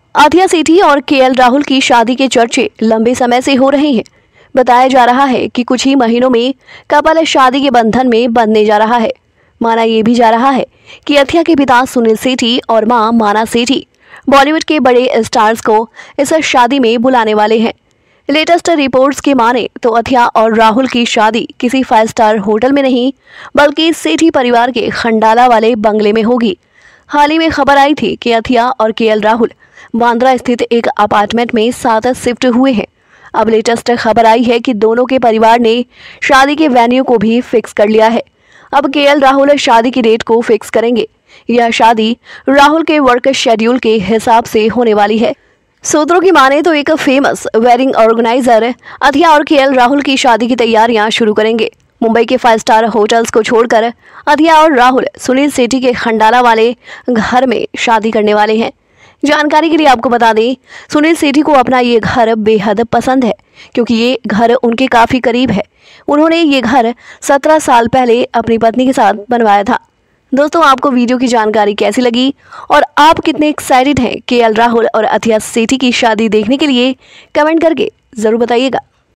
अथिया सेठी और केएल राहुल की शादी के चर्चे लंबे समय से हो रहे हैं। बताया जा रहा है कि कुछ ही महीनों में कपल शादी के बंधन में बंधने जा रहा है। माना यह भी जा रहा है कि अथिया के पिता सुनील सेठी और मां माना सेठी बॉलीवुड के बड़े स्टार्स को इस शादी में बुलाने वाले हैं। लेटेस्ट रिपोर्ट्स की माने तो अथिया और राहुल की शादी किसी 5 स्टार होटल में नहीं बल्कि सेठी परिवार के खंडाला वाले बंगले में होगी। हाल ही में खबर आई थी कि अथिया और केएल राहुल बांद्रा स्थित एक अपार्टमेंट में साथ शिफ्ट हुए हैं। अब लेटेस्ट खबर आई है कि दोनों के परिवार ने शादी के वेन्यू को भी फिक्स कर लिया है। अब केएल राहुल शादी की डेट को फिक्स करेंगे। यह शादी राहुल के वर्क शेड्यूल के हिसाब से होने वाली है। सूत्रों की माने तो एक फेमस वेडिंग ऑर्गेनाइजर अथिया और केएल राहुल की शादी की तैयारियां शुरू करेंगे। मुंबई के 5 स्टार होटल्स को छोड़कर अथिया और राहुल सुनील सेठी के खंडाला वाले घर में शादी करने वाले हैं। जानकारी के लिए आपको बता दें, सुनील सेठी को अपना ये घर बेहद पसंद है क्योंकि ये घर उनके काफी करीब है। उन्होंने ये घर 17 साल पहले अपनी पत्नी के साथ बनवाया था। दोस्तों, आपको वीडियो की जानकारी कैसी लगी और आप कितने एक्साइटेड हैं केएल राहुल और अथिया सेठी की शादी देखने के लिए, कमेंट करके जरूर बताइएगा।